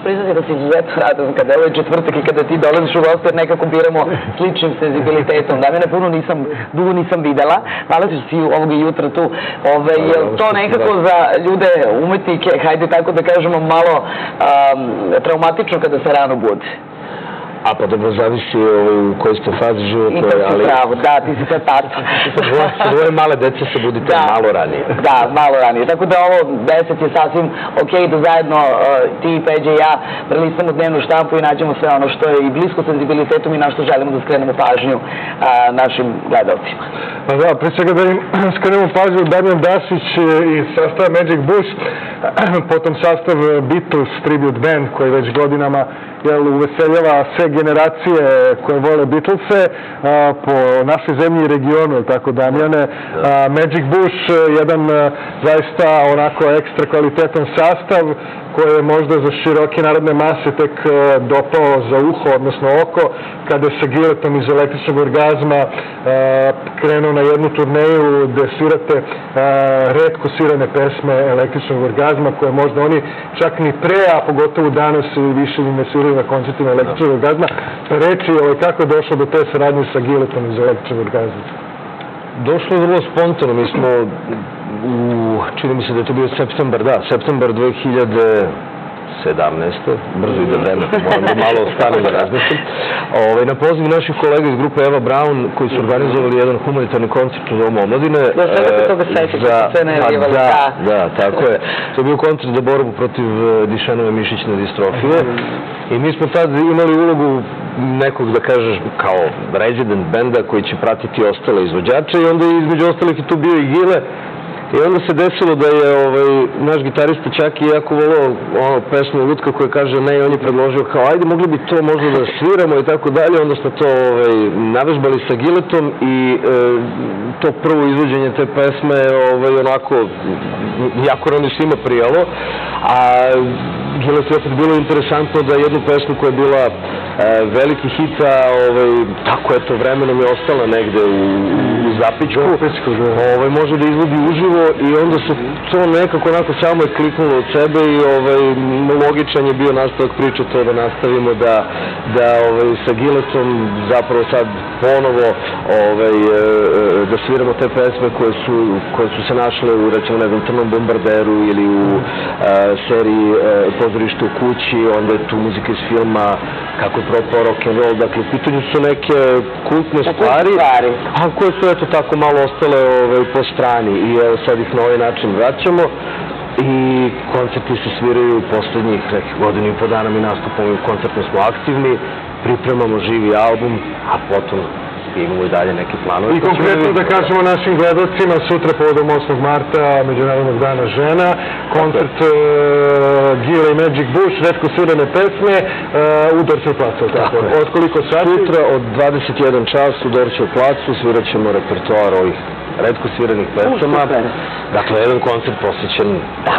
priznati da se izuzetno radujem kada je ovaj četvrtak i kada ti dolaziš u goste, jer nekako biramo sličnim senzibilitetom. Damjana puno dugo nisam videla. Hvala ti što si ovoga jutra tu. To nekako za ljude umetnike, hajde tako da kažemo, malo traumatično kada se rano bude. A pa dobro, zavisi u kojoj ste fazi života. I to si pravo, da, ti si sad tato. Sa dvoje male dece se budite malo ranije. Da, malo ranije. Tako da ovo 10 je sasvim okej da zajedno ti, Peđa i ja prelistamo dnevnu štampu i nađemo sve ono što je i blisko senzibilitetom i na što želimo da skrenemo pažnju našim gledalcima. Pa da, pre svega da im skrenemo pažnju Damjan Dasić iz sastava Magic Bush, potom sastav Beatles Tribute Band koji već godinama uveseljava sve generacije koje vole Beatlese po našoj zemlji i regionu, tako Damjane. Magic Bush, jedan zaista onako ekstra kvalitetan sastav koji je možda za široke narodne mase tek dopao za uho, odnosno oko, kada je sa Giletom iz Električnog orgazma krenuo na jednu turneju gde svirate retko svirane pesme Električnog orgazma koje možda oni čak ni pre, a pogotovo danas više ne sviraju na koncertima Električnog orgazma. Reći kako je došlo do te saradnje sa Giletom iz Električnog orgazma? Došlo je vrlo spontano. Mi smo čini mi se da je to bio septembar, da, septembar 2017. Brzo ide vreme, moram da malo stanem da razmislim. Na poziv naših kolega iz grupe Eva Braun, koji su organizovali jedan humanitarni koncert u Domu omladine. Da, sve toga sećam, što se najavljivali. Da, tako je. To je bio koncert za borbu protiv Dišenove mišićne distrofije. I mi smo tad imali ulogu nekog, da kažeš, kao resident benda koji će pratiti ostale izvođače i onda između ostalih je tu bio i Gile. I onda se desilo da je naš gitarista Čaki jako volao pesmu Lutka koja kaže ne, i on je predložio kao ajde mogli bi to možda da sviramo i tako dalje, onda smo to navežbali sa Giletom i to prvo izvođenje te pesme onako jako rano svima prijalo, a Gilet je opet bilo interesantno da jednu pesmu koja je bila veliki hit, a tako eto vremenom je ostala negde u zapičku, može da izvodi uživo i onda se to nekako onako samo je kliknulo od sebe i logičan je bio nastavak priče to da nastavimo da sa Giletom zapravo sad ponovo da sviramo te pesme koje su se našle u recimo ne znam Crnom bombarderu ili u seriji Pozorište u kući, onda je tu muzika iz filma Kako je propao rock'n'roll, dakle u pitanju su neke kultne stvari, a koje su eto tako malo ostale po strani i evo sad ih na ovaj način vraćamo i koncerti se sviraju poslednjih nekih godinu i po dana, mi nastupamo i koncertno smo aktivni, pripremamo živi album, a potom imamo i dalje neke planove. I konkretno da kažemo našim gledalcima, sutra povodom 8. marta, Međunarodnog dana žena, koncert Gile i Magic Bush, retko svirane pesme, u Dorćev placu. Od koliko sati? Sutra od 21 čas u Dorćev placu svirat ćemo repertoar ovih retko sviranih pesama. Dakle, jedan koncert posvećen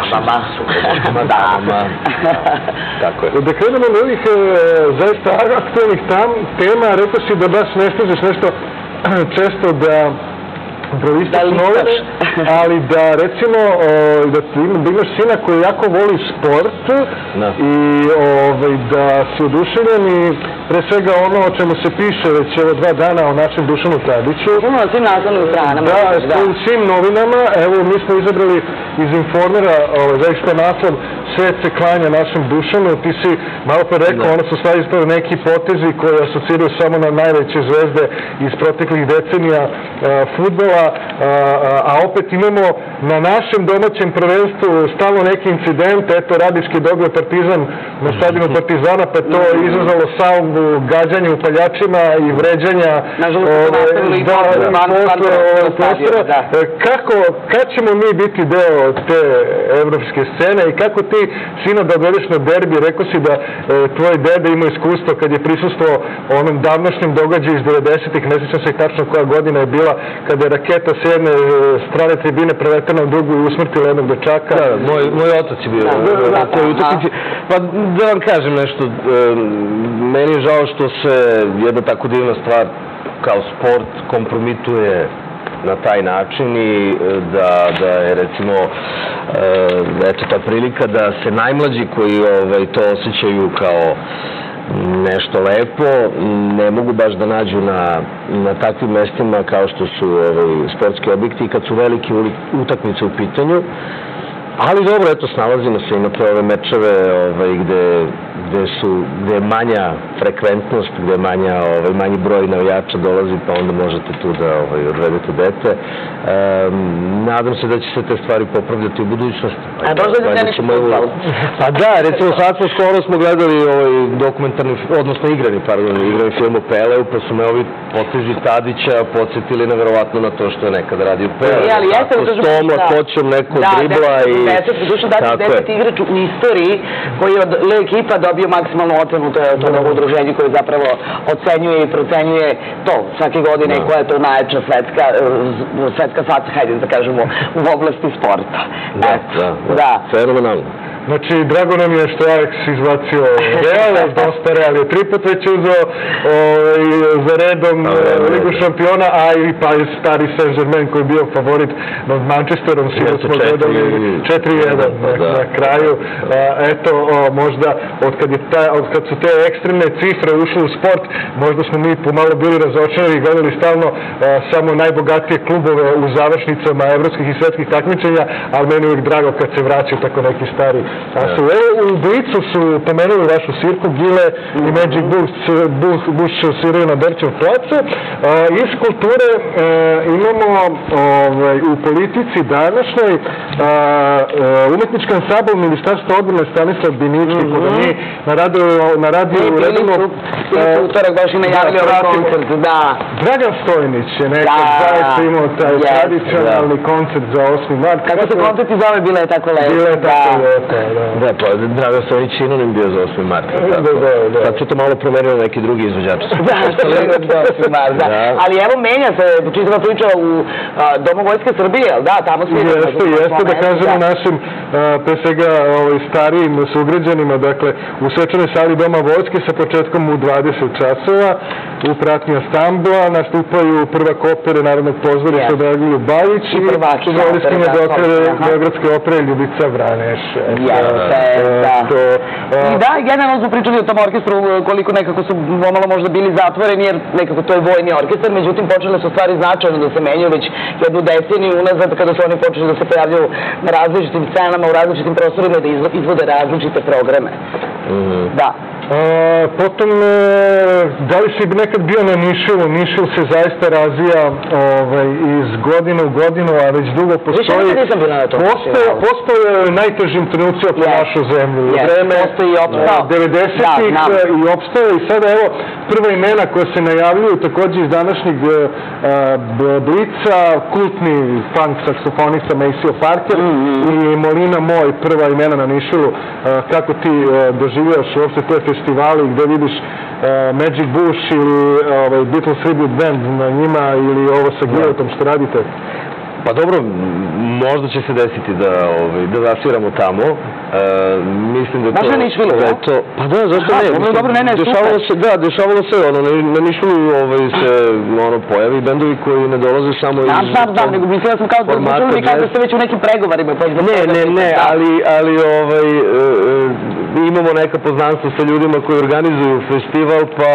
damama. Tako je. Da krenemo na ovih zaista aktualnih tema, rekao si da baš ne stižeš nešto često da prolistaš novine, ali da recimo da imaš sina koji jako voli sport i da si oduševljen i pre svega ono o čemu se piše već evo 2 dana o našem Dušanu Tadiću. O svim naslovnim stranama. Da, u svim novinama. Evo, mi smo izabrali iz Informera zaista naslov Svet se klanja našem Dušanu. Ti si malo pa rekao, ono su stvari ispravo neki potezi koji asociraju samo na najveće zvezde iz proteklih decenija fudbala, a opet imamo na našem domaćem prvenstvu stalno neki incident, eto Radički Dogle Partizan na stadionu Partizana, pa to je izazvalo salvu gađanja upaljačima i vređanja prostora. Kad ćemo mi biti deo te evropske scene i kako ti sino da odvedeš na derbi, rekao si da tvoj dede ima iskustvo kad je prisustvovao onom davnošnjem događaju iz 90-ih, ne sjećam se tačno koja godina je bila, kada je raketa s jedne strane tribine preletena u drugu i usmrtila jednog dečaka. Da, moj otac je bio na toj utakmici. Pa da vam kažem nešto, meni je žao što se jedna tako divna stvar kao sport kompromituje na taj način i da je recimo eto ta prilika da se najmlađi koji to osjećaju kao nešto lepo, ne mogu baš da nađu na takvim mestima kao što su sportski objekti i kad su velike utakmice u pitanju. Ali dobro, eto, snalazimo se, imate ove mečeve gde je manja frekventnost, gde je manji broj navijača dolazi, pa onda možete tu da odvedete dete. Nadam se da će se te stvari popravljati u budućnosti. A možda da ne ništa futbol? Pa da, recimo sad skoro smo gledali dokumentarni, odnosno igrani film o Peleu, pa su me ovi potezi Tadića podsjetili neverovatno na to što je nekada radio Pele. Tako s tom lakoćom neko dribla i... Dušan Tadić je 10. igrač u istoriji koji je od Le Ekipa dobio maksimalnu ocenu, to je to novo udruženje koje zapravo ocenjuje i procenjuje to svake godine koja je to najjača svetska faca, hajde da kažemo, u oblasti sporta. Da, fenomenalno. Znači, drago nam je što Ajax izbacio Real, dosta Real je 3 puta već uzeo za redom Ligu šampiona, a i stari Saint-Germain koji je bio favorit nad Manchesterom, svi smo gledali 4-1 na kraju. Eto, možda od kad su te ekstremne cifre ušle u sport, možda smo mi pomalo bili razočarani i gledali stalno samo najbogatije klubove u završnicama evropskih i svetskih takmičenja, ali meni uvijek drago kad se vraćaju tako neki stari. U Blicu su pomenuli vašu svirku, Gile i Magic Bush sviraju na Berčev placu. Iz kulture imamo u politici današnjoj umetnički ansambl Ministarstva odbrane Stanislav Binički, koga mi na radiju uredimo... Utorak baš i najavili ovaj koncert, da. Dragan Stojnić je nekad zaista imao taj tradicionalni koncert za 8. mart. Kako se koncerti zove, bila je tako lepo. Bila je tako lepo. Da, pa Dragan Stojnić sinonim bio za 8. marta. Sad se to malo promenilo neki drugi izvođači. Da, što je za 8. marta. Ali evo, menja se, čitava priča u Domu Vojske Srbije, da, tamo svi... Jeste, da kažemo našim, pre svega, starijim sugrađanima, dakle, u svečanoj sali Doma Vojske sa početkom u 20 časova, u pratnji ansambla, nastupaju prvak opere Narodnog pozorišta Dragilu Bajić i soliskinja Beogradske opere Ljubica Vraneš. I da, generalno smo pričali o tom orkestru koliko nekako su pomalo možda bili zatvoreni, jer nekako to je vojni orkestar, međutim počele su stvari značajno da se menjaju već jednu deceniju unazad kada su oni počeli da se pojavljaju na različitim scenama, u različitim prostorima da izvode različite programe. Da. Potom, da li si nekad bio na Nišilu? Nišil se zaista razvija iz godine u godinu, a već dugo postoji. Više nisam bila na to. Postoje najtežim trenucijama po našu zemlju. U vreme 90-ih i opstao. I sada, evo, prva imena koja se najavljuju, takođe iz današnjeg Blica, kultni funk saksofonista Maceo Parker i Molina Moj, prva imena na Nišilu. Kako ti doživljaš uopšte te festivali gde vidiš Magic Bush ili Beatles Tribute Band na njima ili ovo sa Giletom što radite? Pa dobro, možda će se desiti da zasviramo tamo. Mislim da baš na Nišvilu, da? Pa da, zašto ne? Dobro, ne, super. Da, dešavalo se, na Nišvilu se pojavi bendovi koji ne dolaze samo iz... Da, nego mislila sam kao da ste već u nekim pregovorima. Ne, ali imamo neka poznanstva sa ljudima koji organizuju festival, pa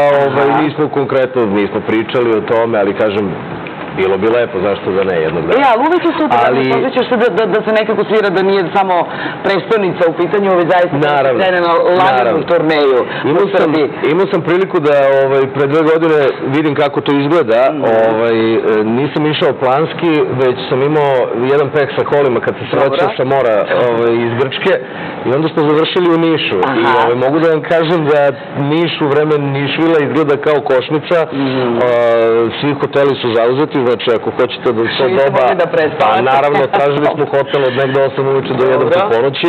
nismo pričali o tome, ali kažem, bilo bi lepo, zašto da ne, jednog dana. Ali uvijek je super, osjećaš se da se nekako svira, da nije samo prestonica u pitanju, ove zaista krene na laganu turneju u Srbiji. Imao sam priliku da pre 2 godine vidim kako to izgleda. Nisam išao planski, već sam imao jedan peh sa kolima kad se vraćao sa mora iz Grčke i onda smo završili u Nišu. I mogu da vam kažem da Niš u vreme Nišvila izgleda kao košnica. Svi hoteli su zauzeti, znači ako hoćete da to doba, pa naravno tražili smo hotel od negde 8 uveče do 1 po ponoći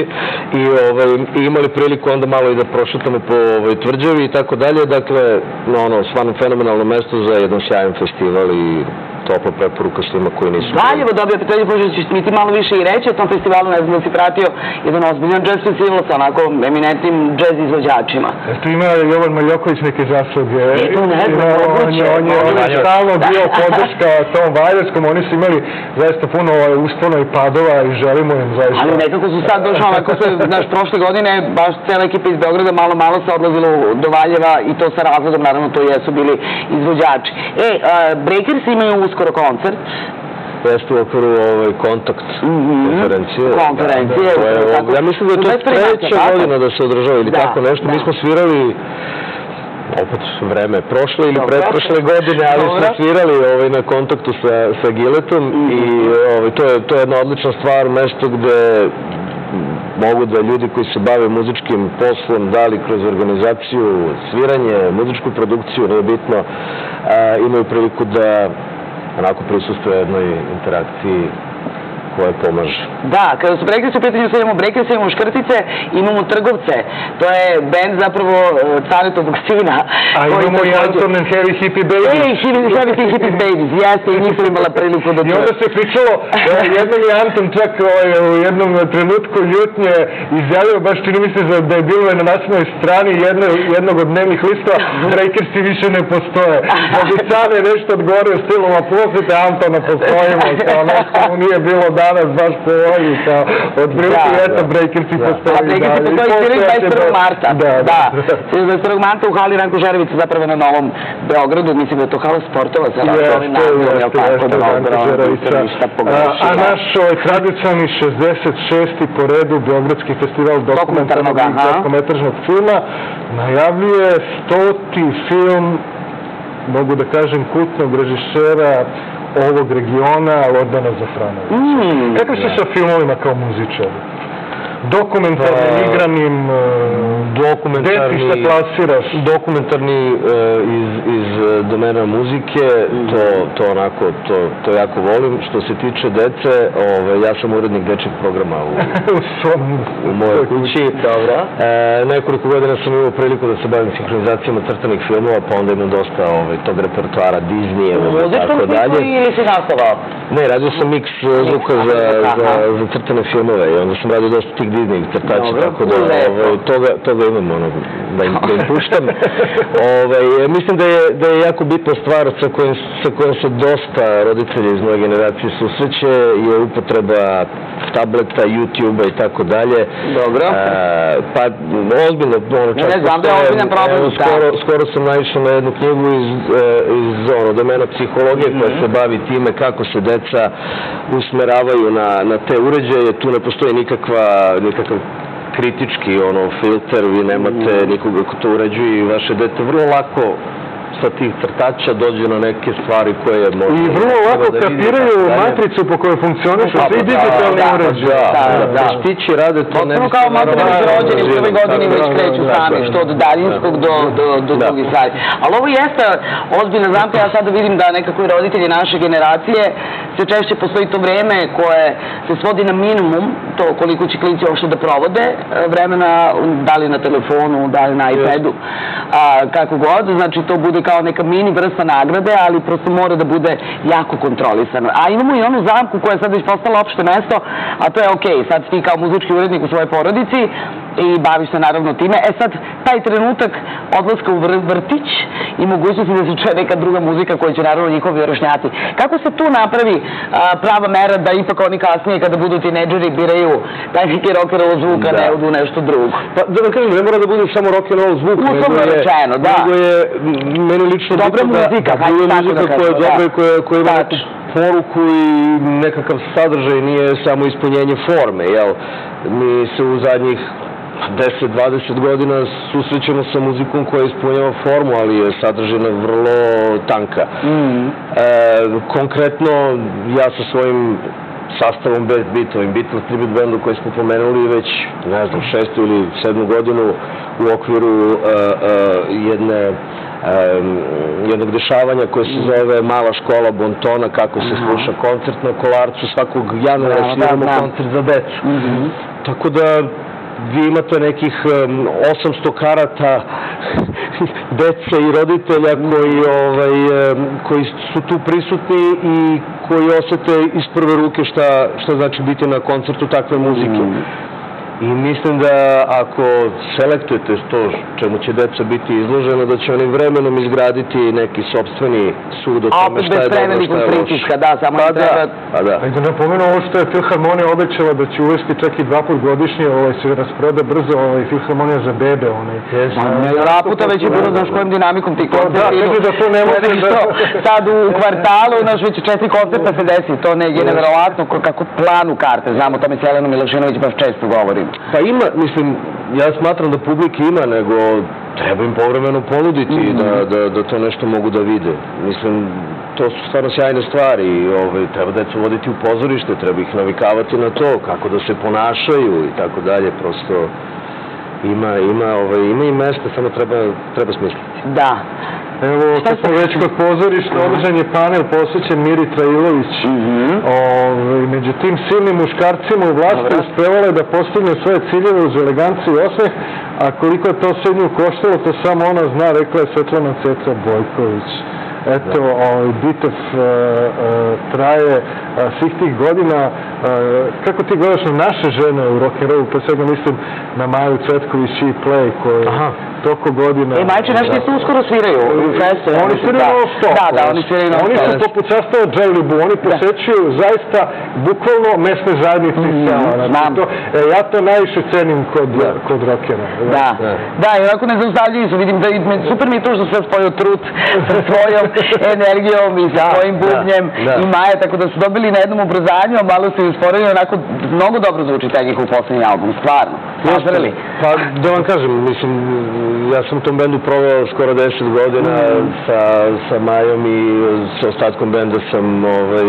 i imali priliku onda malo i da prošetamo po tvrđavi i tako dalje, dakle, stvarno fenomenalno mesto za jedan sjajan festival i topla preporuka svima koji nisu... Valjevo dobio pitanje, pošto ćeš mi ti malo više i reći o tom festivalu, ne znam da si pratio jedan ozbiljan jazz festival sa onako eminentnim jazz izvođačima. Tu ima Jovan Maljoković neke zasluge. On je stalno bio podrška tom Valjevačkom, oni su imali zaista puno uspona i padova i želimo im zaista. Ali nekako su sad došli, onako se, znaš, prošle godine baš cela ekipa iz Beograda malo se odlazilo do Valjeva i to sa razlogom, naravno to jesu bili izvođači. Breakers imaju uskoro koncert. Jeste u okviru kontakt konferencije. Ja mislim da je to treća godina da se održava ili tako nešto. Mi smo svirali opet vreme prošle ili pretprošle godine, ali smo svirali na kontaktu sa Giletom i to je jedna odlična stvar, mesto gde mogu da ljudi koji se bave muzičkim poslom, da li kroz organizaciju, sviranje, muzičku produkciju, nije bitno, imaju priliku da onako prisustuje jednoj interakciji koje pomaže. Da, kada su Breakersi u pitanju, sad imamo Breakersi, imamo Škrtice, imamo Trgovce. To je band zapravo Caretovog sina. A imamo i Anton and Heavy Hippie Babies. Heavy Hippie Babies, jeste, i njih sam imala priliku da... I onda se pričalo, jednom je Anton čak u jednom trenutku ljutnje izjavio, baš čini mi se da je bilo na naslovnoj strani jednog od dnevnih listova, Breakersi više ne postoje. Da bi same nešto odgovorio stilom, a prosite Antona postojimo, kao nešto mu nije bilo danas baš po ovi, kao od prilike eto Breakersi postoji. A Breakersi postoji 21. marta. Da, 21. marta u hali Ranko Žerevica, zapravo na Novom Beogradu, mislim da je to hala sportova sa ovim nazivom, jel tako, dobro, ništa pogrešila. A naš tradicionalni 66. po redu Beogradski festival dokumentarnog i kratkometražnog filma najavljuje 100. film, mogu da kažem, kultnog režisera ovog regiona, Lordana Zafranovića. Kako si sa filmovima kao muzičar? Dokumentarnim, igranim, deti šta plasiraš? Dokumentarni iz domena muzike, to jako volim. Što se tiče dece, ja sam urednik dečjeg programa u mojoj kući. Nekoliko godina sam imao priliku da se bavim sinhronizacijama crtanih filmova, pa onda imam dosta tog repertoara Disneyeva i tako dalje. Ili si nastavao? Ne, radio sam miks zvuka za crtane filmove i onda sam radio dosta tih Disney crtača, tako da toga imam, da im puštam. Mislim da je jako bitna stvar sa kojom se dosta roditelja iz moje generacije susreće, je upotreba tableta, YouTube-a i tako dalje. Dobro. Pa, ozbiljno, skoro sam naišao na jednu knjigu iz domena psihologije koja se bavi time kako se deca usmeravaju na te uređaje. Tu ne postoji nikakav kritički filter, vi nemate nikoga ko to uređuje i vaše dete vrlo lako sa tih crtača dođe na neke stvari koje možda... I vrlo lako kapiraju matricu po kojoj funkcionišu svi digitalni uređaji. Da, štići rade to ne bi... Kao malo rođeni u prvoj godini već kreću sami, što od daljinskog do drugih stvari. Ali ovo jeste ozbiljna zamka, ja sada vidim da nekako i roditelji naše generacije se češće postoji to vreme koje se svodi na minimum, to koliko će klinci uopšte da provode vremena, da li na telefonu, da li na iPadu, kako god, znači to bude kao neka mini vrsta nagrade, ali prosto mora da bude jako kontrolisano. A imamo i onu zamku koja je sad već postala opšte mesto, a to je okej, sad ti kao muzički urednik u svojoj porodici i baviš se naravno time. Sad, taj trenutak odlaska u vrtić i mogućnosti da se čuje neka druga muzika koja će naravno njihovi vršnjaci. Kako se tu napravi prava mera da ipak oni kasnije kada budu tinejdžeri biraju taj neki rock'n'roll zvuk, a ne odu nešto drugo? Pa da vam kažem, ne mora da bude samo rock'n'roll zvuk, uslovno rečeno, da. Nego je meni lično dobra muzika, hajde tako da kažem, koja je dobra i koja ima neku poruku i nekakav sadržaj, nije samo ispunjenje forme, jel? Mi se u zadnjih 10-20 godina susrećemo sa muzikom koja ispunjava formu, ali je sadržina vrlo tanka. Konkretno, ja sa svojim sastavom Beatles tribute bandu koji smo pomenuli već, ne znam, 6. ili 7. godinu u okviru jednog dešavanja koje se zove Mala škola Bontona, kako se sluša koncert na Kolarcu, svakog januara sviramo koncert za decu. Tako da vi imate nekih 800 karata dece i roditelja koji su tu prisutni i koji osete iz prve ruke šta znači biti na koncertu takve muzike. I mislim da ako selektujete to čemu će deca biti izložena, da će oni vremenom izgraditi neki sopstveni sud o tome šta je dobro, šta je loše. Da, samo treba... Da napomenu ovo što je Filharmonija obećala da će uvesti čak i 2 puta godišnje, se rasproda brzo Filharmonija za bebe. Raputa već je bilo, znaš kojim dinamikom ti koncerti idu. Da to ne može da... Sad u kvartalu, znaš, već 4 koncerta se desi, to ne je nevjerovatno kako planu karte, znamo, o tome Jelena Milošinović baš često govori. Pa ima, mislim, ja smatram da publike ima, nego treba im povremeno ponuditi da to nešto mogu da vide. Mislim, to su stvarno sjajne stvari. Treba decu voditi u pozorište, treba ih navikavati na to, kako da se ponašaju i tako dalje. Prosto ima i mesta, samo treba smisliti. Da. Evo, kad smo već kod pozorišta, održan je panel posvećen Miri Trailović. Među tim silnim muškarcima u vlasti uspevala je da postigne svoje ciljeve uz eleganciju i osmeh, a koliko je to sve nju koštalo, to samo ona zna, rekla je Svetlana Ceca Bojković. Eto, bitev traje svih tih godina. Kako ti gledaš na naše žene u rock'n'rollu, pa svega mislim na Maju Cvetković i Play, koja toliko godina... Majče, nešto su uskoro sviraju u festu. Oni sviraju non-stop. Da, oni sviraju non-stop. Oni su poput sastava Džajlibu, oni posećuju zaista bukvalno mesne zajednice i sela. Ja to najviše cenim kod rockera. Da, i onako ne zaustavljaju su, vidim da super mi je to što se spojio trud sa svojom energijom i sa svojim bubnjem i Maja, tako da su dobili na jednom ubrzanju, a malo su usporili, onako mnogo dobro zvuči taj njihov poslednji album, stvarno. Pa da vam kažem, mislim, ja sam u tom bendu proveo skoro 10 godina sa Majom i sa ostatkom benda sam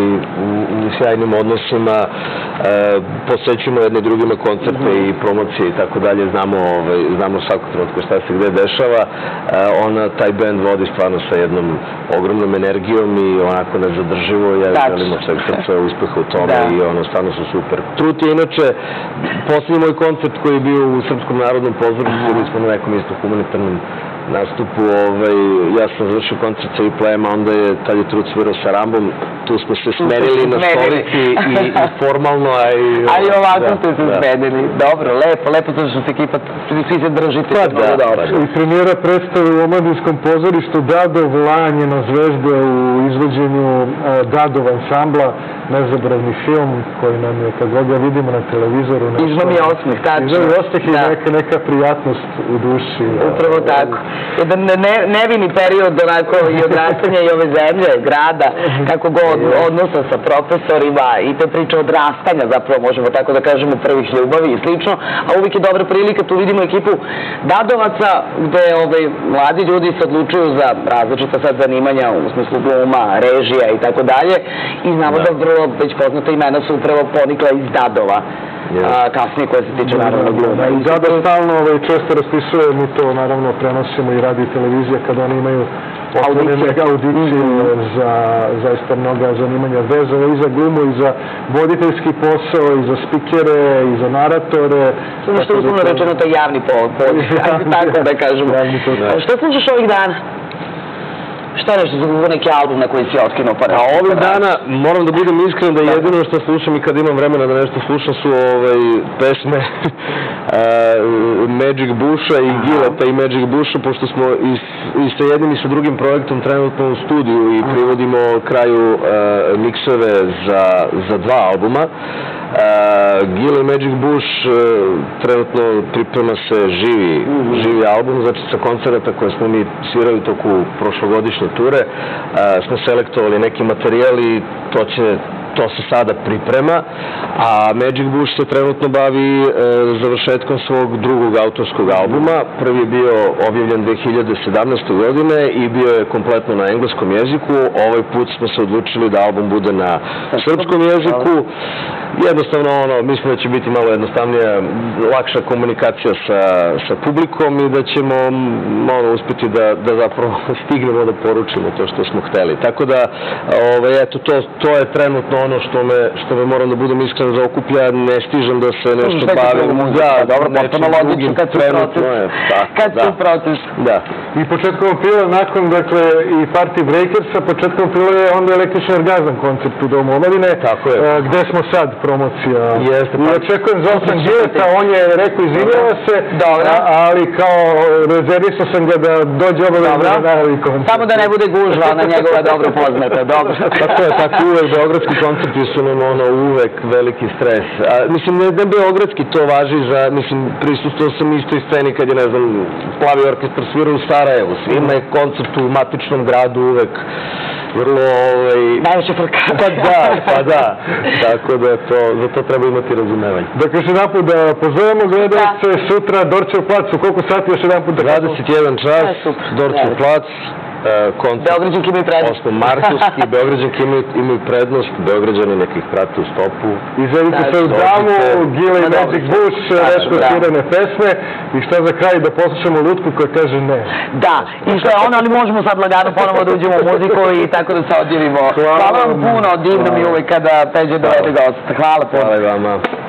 u sjajnim odnosima, posećujemo jedne drugima koncerte i promocije i tako dalje, znamo svakog trenutka šta se gde dešava. Taj bend vodi stvarno sa jednom ogromnom energijom i onako nezadrživo, ja želim od sveg srca uspeha u tome i stvarno su super. Trut je inače posljednji moj koncert koji je bio u Srpskom narodnom pozorištu, bili smo na nekom isto humanitarnom nastupu, ja sam završio koncert sa Playem, a onda je tad je Trut svirao sa Rambom, tu smo se smerili na stolici i formalno, a i ovako ste se smerili. Dobro, lepo to što se ekipa, svi se držite. I premijera predstave u Omladinskom pozorištu Dadov Lanjena zvezda u izvođenju Dadov ansambla, nezaboravni film koji nam je, kad god ga vidimo na televizoru, izvam je osmeh, tačno. Izvam je osmeh i neka prijatnost u duši. Upravo tako. Jedan nevini period onako i odrastanja i ove zemlje, grada, kako god odnosa sa profesorima i te priče odrastanja, zapravo možemo tako da kažemo, prvih ljubavi i slično, a uvijek je dobra prilika, tu vidimo ekipu Dadovaca, gde mladi ljudi se odlučuju za različita sad zanimanja u smislu gluma, režija i tako dalje i znamo da vrlo već poznata imena su upravo ponikla iz Dadova. Kasnije koje se tiče naravno gluma. I Dada stalno često raspisuje, mi to naravno prenosimo i radio i televizija kada oni imaju otvorene audicije za zaista mnoga zanimanja vezove i za glumu i za voditeljski posao i za spikere i za naratore. Samo što uslovno rečeno to je javni poziv, tako da kažemo. Što slušaš ovih dana? Šta nešto za neki album na koji si otkinuo pa nešto? A ovih dana, moram da budem iskren da jedino što slušam i kad imam vremena da nešto slušam su pesme Magic Busha i Gileta i Magic Busha, pošto smo i sa jednim i sa drugim projektom trenutno u studiju i privodimo kraju mikseve za 2 albuma. Gila i Magic Bush trenutno priprema se živi album, znači sa koncerata koje smo mi svirali toku prošlogodišnje ture, smo selektovali neki materijal i to se sada priprema, a Magic Bush se trenutno bavi završetkom svog drugog autorskog albuma. Prvi je bio objavljen 2017. godine i bio je kompletno na engleskom jeziku. Ovaj put smo se odlučili da album bude na srpskom jeziku. Jednostavno, mislim da će biti malo jednostavnija, lakša komunikacija sa publikom i da ćemo uspjeti da zapravo stignemo da poručimo to što smo hteli. Tako da, eto, to je trenutno ono što me, moram da budem iskren, zaokuplja, ne stižem da se nešto bavim. Dobro, potpuno logično kad su u procesu. Da. I početkom aprila, nakon, dakle, i Party Breakersa, početkom aprila je onda električni orgazam koncept u Domu omladine. Tako je. Gde smo sad, promocija. Jeste. I očekujem Zoltan Gileta, on je rekao, izvinjava se, ali kao rezervisao sam ga da dođe obavezno na najavi koncept. Samo da ne bude gužva na njegova dobro poznata, dobro. Tako je, tako uvek, beogradski koncepti su nam uvek veliki stres. Mislim, ne beogradski, to važi za, mislim, prisustao sam istoj sceni kad je, ne znam, Plavi orkestar svira u Sarajevu. Svima je koncept u matičnom gradu uvek vrlo... Najveće frka. Pa da. Tako da za to treba imati razumevanje. Dakle, još jedan put da pozovemo gledalce sutra Dorčev plac, u koliko sati još jedan put da... 21 čas, Dorčev plac. Beograđanki imaju prednost. 8. martovski, Beograđanki imaju prednost, Beograđani nekih prati u stopu. Izvedite se u Damu, Gile i Magic Bush, respektirane pesme i šta za kraj da poslušamo Lutku koja kaže ne. Da, i što je ono, ali možemo sad lagano ponovo da uđemo u muziku i tako da se odjavimo. Hvala vam puno, divno mi uvek kada Peđa dovede gosta. Hvala puno. Hvala i vama.